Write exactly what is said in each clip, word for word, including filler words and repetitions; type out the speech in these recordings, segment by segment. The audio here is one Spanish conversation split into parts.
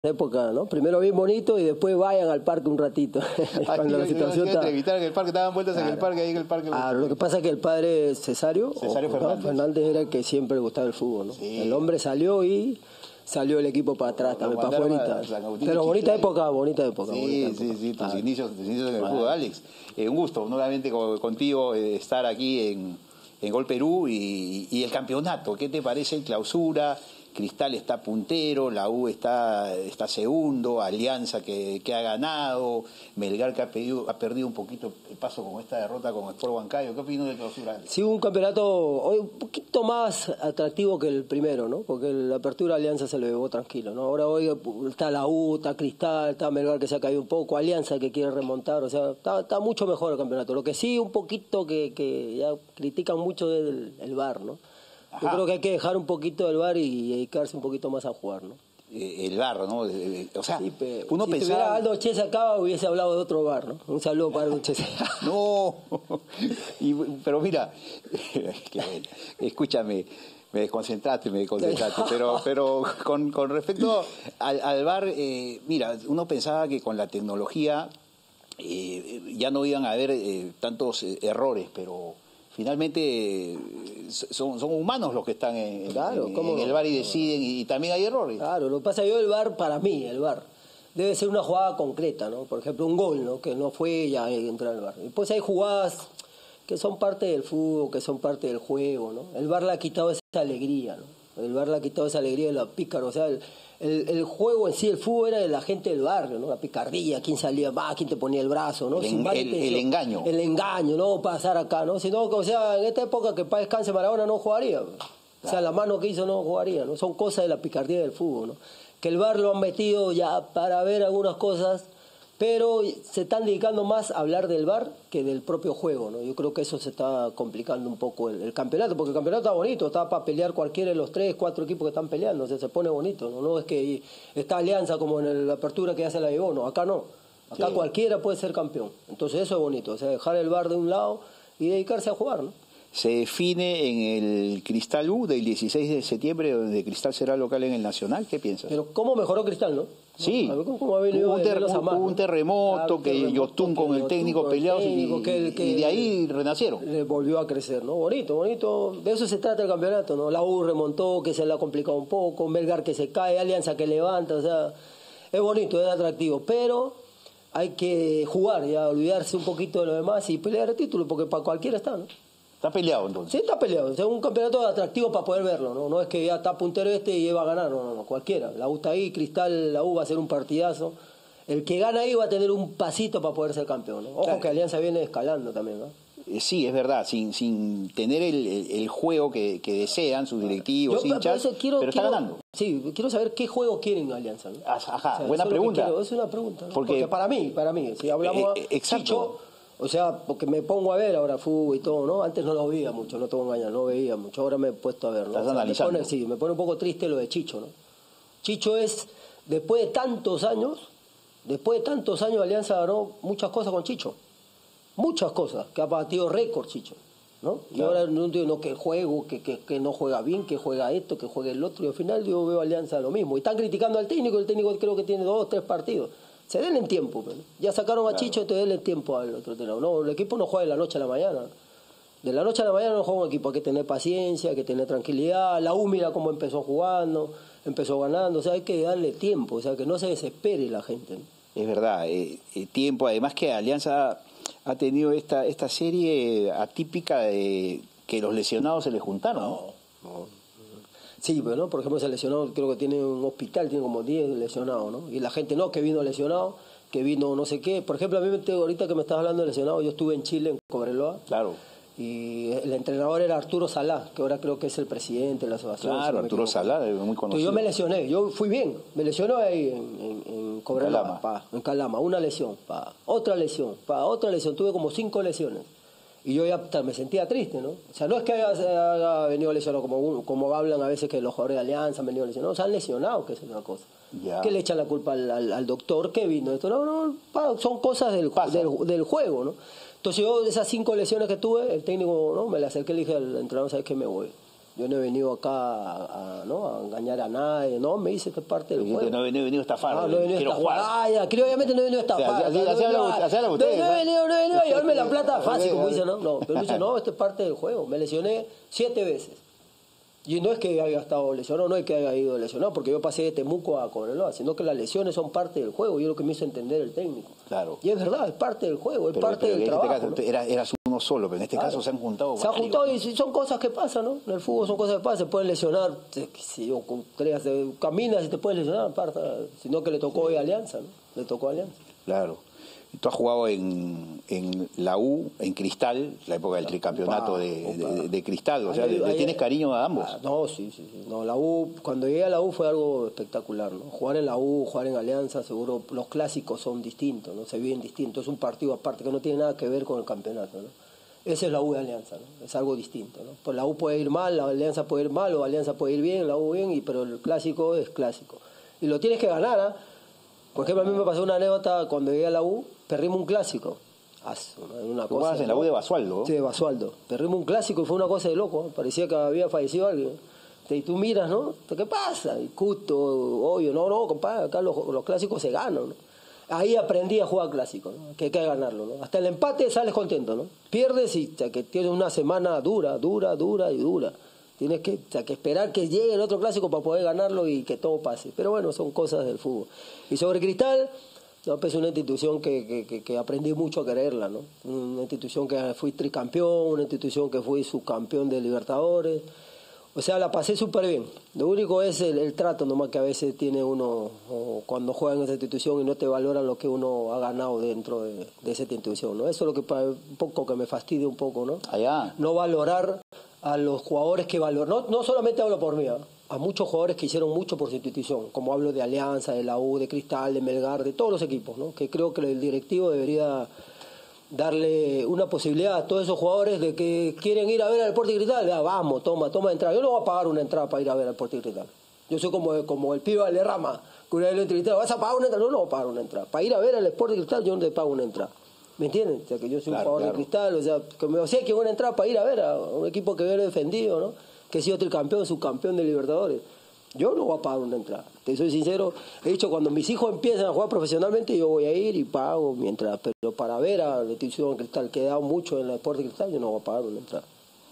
época, ¿no? Primero bien bonito y después vayan al parque un ratito. Cuando la situación está... entrevistar en el parque, estaban vueltas claro. en el parque, ahí en el parque. Claro, lo que pasa es que el padre Cesario, Cesario o, Fernández. ¿no? Fernández era el que siempre le gustaba el fútbol, ¿no? Sí. El hombre salió y salió el equipo para atrás, también para afuera. Pero bonita época, bonita época. Sí, bonita sí, época. sí, tus claro. inicios, tus inicios en el claro. fútbol, Alex. Eh, un gusto nuevamente contigo eh, estar aquí en, en Gol Perú y, y el campeonato. ¿Qué te parece el clausura? Cristal está puntero, la U está, está segundo, Alianza que, que ha ganado, Melgar que ha, pedido, ha perdido un poquito el paso con esta derrota con Sport Huancayo. ¿Qué opinas del clausura? Sí, un campeonato hoy un poquito más atractivo que el primero, ¿no? Porque la apertura Alianza se lo llevó tranquilo, ¿no? Ahora hoy está la U, está Cristal, está Melgar que se ha caído un poco, Alianza que quiere remontar, o sea, está, está mucho mejor el campeonato. Lo que sí, un poquito que, que ya critican mucho es el, el V A R, ¿no? Yo Ajá. creo que hay que dejar un poquito el V A R y dedicarse un poquito más a jugar, ¿no? Eh, el V A R, ¿no? O sea, sí, pero, uno si pensaba... tuviera Aldo Chese acá hubiese hablado de otro V A R, ¿no? Un saludo para Aldo Chese. No, y, pero mira, qué bueno. Escúchame, me desconcentraste, me desconcentraste, pero, pero con, con respecto al, al V A R, eh, mira, uno pensaba que con la tecnología eh, ya no iban a haber eh, tantos eh, errores, pero... Finalmente son, son humanos los que están en, claro, en, ¿cómo en el V A R y deciden, y, y también hay errores. Claro, lo que pasa yo el V A R, para mí, el V A R, debe ser una jugada concreta, ¿no? Por ejemplo, un gol, ¿no? Que no fue, ya entra el V A R. Después hay jugadas que son parte del fútbol, que son parte del juego, ¿no? El V A R le ha quitado esa alegría, ¿no? El V A R le ha quitado esa alegría de la pícara, o sea, el, el, el juego en sí, el fútbol era de la gente del barrio, ¿no? La picardía, quién salía más, quién te ponía el brazo, ¿no? El, Sin el, el, el engaño. El engaño, no pasar acá, ¿no? Sino, o sea, en esta época que para descanse Maradona no jugaría, claro. O sea, la mano que hizo no jugaría, ¿no? Son cosas de la picardía del fútbol, ¿no? Que el V A R lo han metido ya para ver algunas cosas, pero se están dedicando más a hablar del V A R que del propio juego, ¿no? Yo creo que eso se está complicando un poco el, el campeonato, porque el campeonato está bonito, está para pelear cualquiera de los tres, cuatro equipos que están peleando, o sea, se pone bonito, ¿no? No es que está Alianza como en la apertura que ya se la llevó, no, acá no. Acá sí. Cualquiera puede ser campeón. Entonces eso es bonito, o sea, dejar el V A R de un lado y dedicarse a jugar, ¿no? Se define en el Cristal U del dieciséis de septiembre, donde Cristal será local en el Nacional. ¿Qué piensas? Pero ¿cómo mejoró Cristal, no? Sí, ¿no? ¿Cómo, cómo ha venido un, ter de un, un terremoto, claro, que terremoto, Yotun con el técnico peleados y, que el, que y de ahí renacieron. Le volvió a crecer, ¿no? Bonito, bonito. De eso se trata el campeonato, ¿no? La U remontó, que se le ha complicado un poco, Melgar que se cae, Alianza que levanta, o sea, es bonito, es atractivo, pero hay que jugar, ya olvidarse un poquito de lo demás y pelear el título, porque para cualquiera está, ¿no? Está peleado entonces. Sí, está peleado. O sea, un campeonato atractivo para poder verlo, ¿no? No es que ya está puntero este y va a ganar, no, no, no, cualquiera. La U está ahí, Cristal, la U va a ser un partidazo. El que gana ahí va a tener un pasito para poder ser campeón, ¿no? Ojo claro. Que Alianza viene escalando también, ¿no? Sí, es verdad, sin, sin tener el, el, el juego que, que desean sus directivos, Yo, hinchas, quiero, pero está quiero, ganando. Sí, quiero saber qué juego quieren Alianza, ¿no? Ajá, o sea, buena pregunta. Es, es una pregunta, ¿no? Porque, Porque para mí, para mí, si hablamos eh, exacto. Chicho, o sea, porque me pongo a ver ahora fútbol y todo, ¿no? Antes no lo veía mucho, no te voy a engañar, no veía mucho, ahora me he puesto a ver, ¿no? Estás o sea, analizando. Me pone, sí, me pone un poco triste lo de Chicho, ¿no? Chicho es, después de tantos años, después de tantos años Alianza ganó muchas cosas con Chicho, muchas cosas, que ha batido récord Chicho, ¿no? Y claro. Ahora no entiendo no, que juego, que, que, que no juega bien, que juega esto, que juega el otro, y al final yo veo Alianza lo mismo. Y están criticando al técnico, el técnico creo que tiene dos o tres partidos. Se denle tiempo, pero ya sacaron a claro. Chicho, te denle tiempo al otro entrenador. No, el equipo no juega de la noche a la mañana. De la noche a la mañana no juega un equipo, hay que tener paciencia, hay que tener tranquilidad. La U mira cómo empezó jugando, empezó ganando, o sea, hay que darle tiempo, o sea, que no se desespere la gente, ¿no? Es verdad, eh, eh, tiempo, además que Alianza ha tenido esta, esta serie atípica de que los lesionados se les juntaron, ¿no? no. Sí, pero no, por ejemplo, ese lesionado creo que tiene un hospital, tiene como diez lesionados, ¿no? Y la gente no, que vino lesionado, que vino no sé qué. Por ejemplo, a mí me, ahorita que me estás hablando de lesionado, yo estuve en Chile, en Cobreloa. Claro. Y el entrenador era Arturo Salá, que ahora creo que es el presidente de la asociación. Claro, si Arturo Salá, muy conocido. Entonces yo me lesioné, yo fui bien, me lesionó ahí en, en, en Cobreloa, Calama. Pa, en Calama, una lesión, pa, otra lesión, pa, otra lesión, tuve como cinco lesiones. Y yo ya me sentía triste, ¿no? O sea, no es que haya, haya venido lesionado como, como hablan a veces que los jugadores de Alianza han venido lesionados, se han lesionado, que es una cosa. Ya. Que le echan la culpa al, al, al doctor que vino. Esto no, no, pa, son cosas del, del, del juego, ¿no? Entonces yo, de esas cinco lesiones que tuve, el técnico, ¿no? Me le acerqué y le dije al entrenador, ¿sabes qué? Me voy. Yo no he venido acá a, a, ¿no? a engañar a nadie, no, me dice que es parte del juego. No he venido, venido a estafar, no, no he venido quiero a estafar. jugar. Ah, ya, creo, obviamente no he venido a estafar. O sea, así, no, así, no, habla, no, así habla no, usted, no, no he venido, no he venido a llevarme la plata fácil, como okay, dicen, ¿no? No, pero me dice, no, esto es parte del juego. Me lesioné siete veces. Y no es que haya estado lesionado, no es que haya ido lesionado, porque yo pasé de Temuco a Cobreloa, sino que las lesiones son parte del juego, y es lo que me hizo entender el técnico. Claro. Y es verdad, es parte del juego, es pero, parte pero del en trabajo. este caso, ¿no? era, eras uno solo, pero en este Claro. caso se han juntado Se han varios, juntado ¿no? y son cosas que pasan, ¿no? En el fútbol son cosas que pasan, se pueden lesionar, si yo con tres, caminas y te puedes lesionar, parta, sino que le tocó hoy Alianza, ¿no? Le tocó a Alianza. Claro. Tú has jugado en, en la U, en Cristal, la época del tricampeonato Opa, de, opa. de, de Cristal, o sea, Ahí- ¿le ahí- tienes cariño a ambos? Ah, no, sí, sí, sí. No, la U, cuando llegué a la U fue algo espectacular, ¿no? Jugar en la U, jugar en Alianza, seguro los clásicos son distintos, ¿no? Se viven distintos, es un partido aparte que no tiene nada que ver con el campeonato, ¿no? Esa es la U de Alianza, ¿no? Es algo distinto, ¿no? Pues la U puede ir mal, la Alianza puede ir mal, o Alianza puede ir bien, la U bien, y, pero el clásico es clásico. Y lo tienes que ganar, ¿ah? Por ejemplo, a mí me pasó una anécdota cuando llegué a la U, perdimos un clásico. Ah, una Tú cosa, jugabas en la U de Basualdo, ¿no? Sí, de Basualdo. Perdimos un clásico y fue una cosa de loco, ¿eh? Parecía que había fallecido alguien. Y tú miras, ¿no? ¿Qué pasa? Y Custo, obvio, no, no, compadre, acá los, los clásicos se ganan, ¿no? Ahí aprendí a jugar clásico, ¿no? Que hay que ganarlo, ¿no? Hasta el empate sales contento, ¿no? Pierdes y o sea, que tienes una semana dura, dura, dura y dura. Tienes que, o sea, que esperar que llegue el otro clásico para poder ganarlo y que todo pase. Pero bueno, son cosas del fútbol. Y sobre Cristal, no, pues es una institución que, que, que, que aprendí mucho a quererla, ¿no? Una institución que fui tricampeón, una institución que fui subcampeón de Libertadores. O sea, la pasé súper bien. Lo único es el, el trato nomás que a veces tiene uno o cuando juega en esa institución y no te valoran lo que uno ha ganado dentro de, de esa institución, ¿no? Eso es lo que pa- un poco que me fastidia un poco, ¿no? Allá. No valorar a los jugadores que valoran. No, no solamente hablo por mí, ¿eh? A muchos jugadores que hicieron mucho por su institución, como hablo de Alianza, de la U, de Cristal, de Melgar, de todos los equipos, ¿no? Que creo que el directivo debería darle una posibilidad a todos esos jugadores de que quieren ir a ver al Sporting Cristal. Ah, vamos, toma, toma entrada. Yo no voy a pagar una entrada para ir a ver al Sporting Cristal. Yo soy como, como el pibe Valderrama, que una vez lo entrevisté, ¿vas a pagar una entrada? No, no voy a pagar una entrada. Para ir a ver al Sporting Cristal yo no te pago una entrada. ¿Me entienden? O sea, que yo soy un Claro, jugador claro. de Cristal, o sea, que me sé que una entrada para ir a ver a un equipo que viene defendido, ¿no? Que he sido tricampeón, subcampeón de Libertadores. Yo no voy a pagar una entrada. Te soy sincero, he dicho, cuando mis hijos empiezan a jugar profesionalmente, yo voy a ir y pago mientras. Pero para ver a la institución Cristal, que he dado mucho en el Deporte Cristal, yo no voy a pagar una entrada.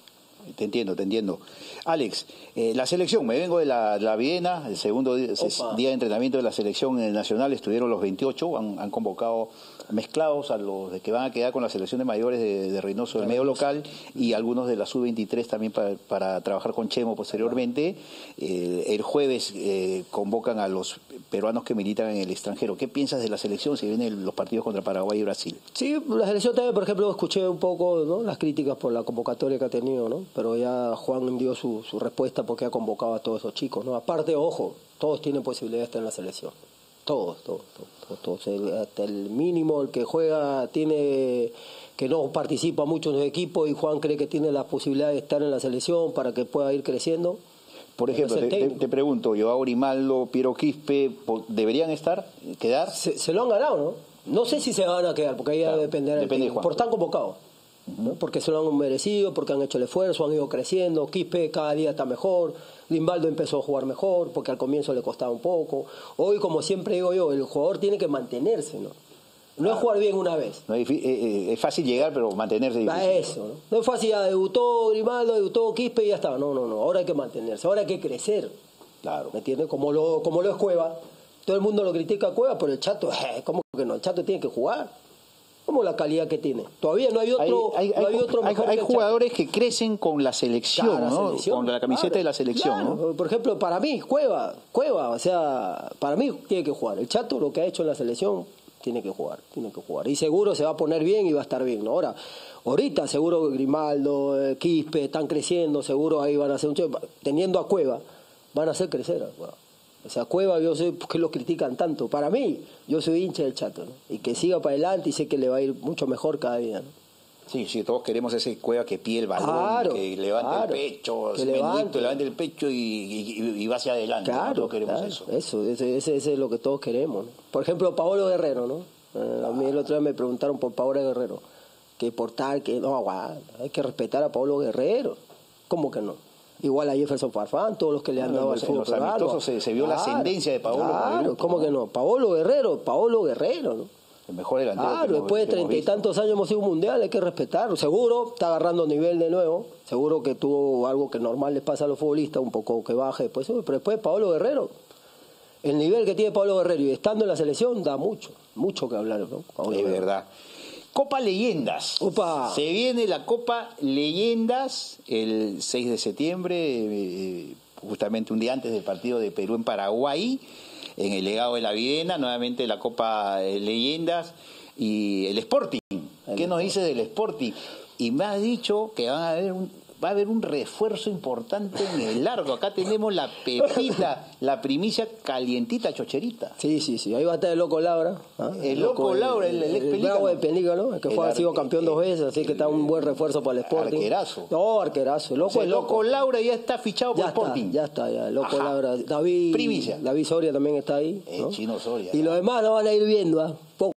Te entiendo, te entiendo. Alex, eh, la selección, me vengo de la, de la Viena, el segundo día, Opa. día de entrenamiento de la selección en el Nacional, estuvieron los veintiocho, han, han convocado mezclados a los de que van a quedar con la selección de mayores de, de Reynoso del medio local y algunos de la sub veintitrés también para, para trabajar con Chemo posteriormente. Eh, el jueves eh, convocan a los peruanos que militan en el extranjero. ¿Qué piensas de la selección si vienen los partidos contra Paraguay y Brasil? Sí, la selección también, por ejemplo, escuché un poco, ¿no?, las críticas por la convocatoria que ha tenido, ¿no? Pero ya Juan dio su, su respuesta porque ha convocado a todos esos chicos, ¿no? Aparte, ojo, todos tienen posibilidad de estar en la selección. Todos, todos, todos. todos. El, hasta el mínimo, el que juega, tiene que no participa mucho en los equipos y Juan cree que tiene la posibilidad de estar en la selección para que pueda ir creciendo. Por ejemplo, te, te, te pregunto, Joao Grimaldo, Piero Quispe, ¿deberían estar, quedar? Se, se lo han ganado, ¿no? No sé si se van a quedar, porque ahí Claro, ya dependerá depende del de Juan. por tan convocados. ¿No? Porque se lo han merecido, porque han hecho el esfuerzo, han ido creciendo. Quispe cada día está mejor. Grimaldo empezó a jugar mejor, porque al comienzo le costaba un poco. Hoy, como siempre digo yo, el jugador tiene que mantenerse, ¿no? No Claro. es jugar bien una vez. No es, difí- eh, eh, es fácil llegar, pero mantenerse es Va difícil. eso, ¿no? No es fácil, ya debutó Grimaldo, debutó Quispe y ya está. No, no, no. Ahora hay que mantenerse, ahora hay que crecer. Claro. ¿Me entiendes? Como lo, como lo es Cueva. Todo el mundo lo critica a Cueva, pero el Chato, eh, ¿cómo que no? El Chato tiene que jugar. ¿Cómo la calidad que tiene? Todavía no hay otro, hay, hay, no hay hay- otro hay- mejor hay que el Chato. jugadores que crecen con la selección, Claro, la ¿no? selección, Con la camiseta claro, de la selección, claro. ¿no? Por ejemplo, para mí, Cueva, Cueva, o sea, para mí tiene que jugar. El Chato, lo que ha hecho en la selección, tiene que jugar, tiene que jugar. Y seguro se va a poner bien y va a estar bien, ¿no? Ahora, ahorita seguro que Grimaldo, eh, Quispe están creciendo, seguro ahí van a hacer un... Teniendo a Cueva, van a hacer crecer a Cueva. O sea, Cueva, yo sé por qué lo critican tanto. Para mí, yo soy hincha del Chato, ¿no? Y que siga para adelante y sé que le va a ir mucho mejor cada día, ¿no? Sí, sí, todos queremos ese Cueva que pide el balón, Claro, que levante claro, el pecho, que ese menuito, levante. levante el pecho y, y- y va hacia adelante. ¿no? Claro, Todos queremos claro, eso. eso, ese, ese, ese es lo que todos queremos, ¿no? Por ejemplo, Paolo Guerrero, ¿no? Eh, a mí el otro día me preguntaron por Paolo Guerrero, que por tal, que no, aguanta, hay que respetar a Paolo Guerrero. ¿Cómo que no? Igual a Jefferson Farfán, todos los que le han dado al en fútbol los amistosos se, se vio claro, la ascendencia de Paolo. Claro, ¿cómo que no? Paolo Guerrero, Paolo Guerrero, ¿no? El mejor delantero. Claro, hemos, después de treinta y tantos años hemos sido un mundial, hay que respetarlo. Seguro está agarrando nivel de nuevo, seguro que tuvo algo que normal les pasa a los futbolistas, un poco que baje después, pero después Paolo Guerrero, el nivel que tiene Paolo Guerrero y estando en la selección da mucho, mucho que hablar, ¿no? Paolo de Guerrero. verdad. Copa Leyendas. Opa. Se viene la Copa Leyendas el seis de septiembre, eh, justamente un día antes del partido de Perú en Paraguay, en el Legado de la Videna, nuevamente la Copa eh, Leyendas y el Sporting. El ¿Qué nos dice del Sporting? Y me ha dicho que van a haber un, va a haber un refuerzo importante en el largo. Acá tenemos la pepita, la primicia calientita chocherita. Sí, sí, sí. Ahí va a estar el Loco Laura. ¿Ah? El, el Loco Laura, el, el, el, el bravo de Pelícano, el que fue, el ha sido campeón dos veces, así que está un buen refuerzo para el Sporting. Arquerazo. No, arquerazo. El Loco, o sea, el Loco. Loco Laura ya está fichado por ya Sporting. Está, ya está, ya. El Loco Ajá. Laura. David, Primicia. David Soria también está ahí. El ¿no? Chino Soria. Y ¿no? los demás lo van a ir viendo. ¿ah?